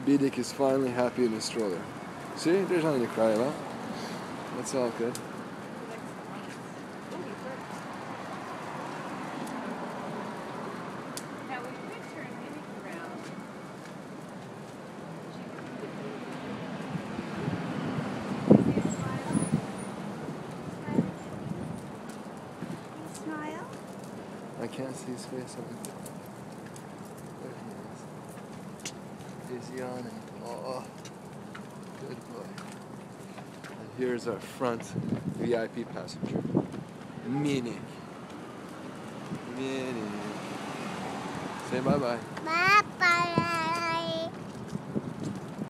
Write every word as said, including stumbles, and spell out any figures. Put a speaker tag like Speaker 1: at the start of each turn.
Speaker 1: Bidik is finally happy in his stroller. See, there's nothing to cry about. That's all good. I can't see his face on it. There he is. He's yawning. Oh, good boy. And here's our front V I P passenger. Mini. Mini. Say bye-bye.
Speaker 2: Bye-bye.